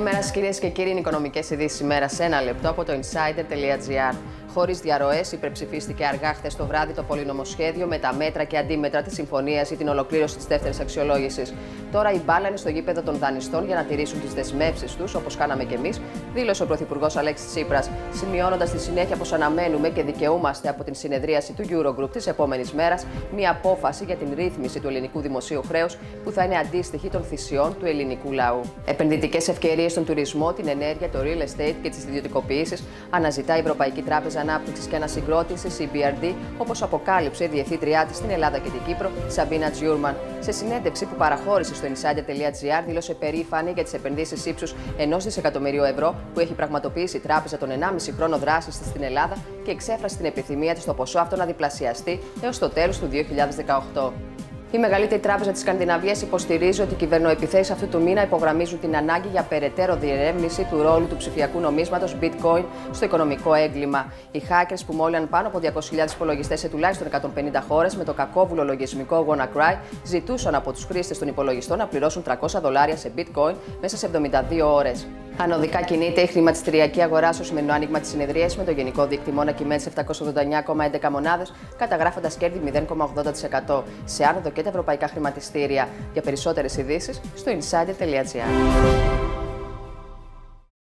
Καλημέρα σας κυρίες και κύριοι, οικονομικές ειδήσεις ημέρα σε ένα λεπτό από το insider.gr. Χωρίς διαρροές, υπερψηφίστηκε αργά χθες το βράδυ το πολυνομοσχέδιο με τα μέτρα και αντίμετρα της συμφωνίας ή την ολοκλήρωση της δεύτερης αξιολόγησης. Τώρα η μπάλα είναι στο γήπεδο των δανειστών για να τηρήσουν τις δεσμεύσεις τους, όπως κάναμε κι εμείς, δήλωσε ο Πρωθυπουργός Αλέξης Τσίπρας, σημειώνοντας στη συνέχεια πως αναμένουμε και δικαιούμαστε από την συνεδρίαση του Eurogroup της επόμενης μέρας μια απόφαση για την ρύθμιση του ελληνικού δημοσίου χρέους που θα είναι αντίστοιχη των θυσιών του ελληνικού λαού. Επενδυτικές ευκαιρίες στον τουρισμό, την ενέργεια, το real estate και τις ιδιωτικοποιήσεις αναζητά η Ευρωπαϊκή Τράπεζα Ανάπτυξης και Ανασυγκρότησης, EBRD, όπως αποκάλυψε η διευθύντριά της στην Ελλάδα και την Κύπρο, Σαμπίνα Τζιούρμαν. Σε συνέντευξη που παραχώρησε στο insider.gr, δήλωσε περήφανη για τις επενδύσεις ύψους 1 δισεκατομμυρίου ευρώ που έχει πραγματοποιήσει η τράπεζα τον 1,5 χρόνο δράσης της στην Ελλάδα και εξέφρασε την επιθυμία της το ποσό αυτό να διπλασιαστεί έως το τέλος του 2018. Η μεγαλύτερη τράπεζα της Σκανδιναβίας υποστηρίζει ότι οι κυβερνοεπιθέσεις αυτού του μήνα υπογραμμίζουν την ανάγκη για περαιτέρω διερεύνηση του ρόλου του ψηφιακού νομίσματος Bitcoin στο οικονομικό έγκλημα. Οι hackers που μόλυναν πάνω από 200.000 υπολογιστές σε τουλάχιστον 150 χώρες με το κακόβουλο λογισμικό WannaCry ζητούσαν από τους χρήστες των υπολογιστών να πληρώσουν $300 σε Bitcoin μέσα σε 72 ώρες. Ανωδικά κινείται η χρηματιστηριακή αγορά στο σημερινό άνοιγμα της συνεδρίας με το γενικό δείκτη κειμένη σε 789,11 μονάδες, καταγράφοντας κέρδη 0,80%. Σε άνοδο και τα ευρωπαϊκά χρηματιστήρια. Για περισσότερες ειδήσεις στο insider.gr.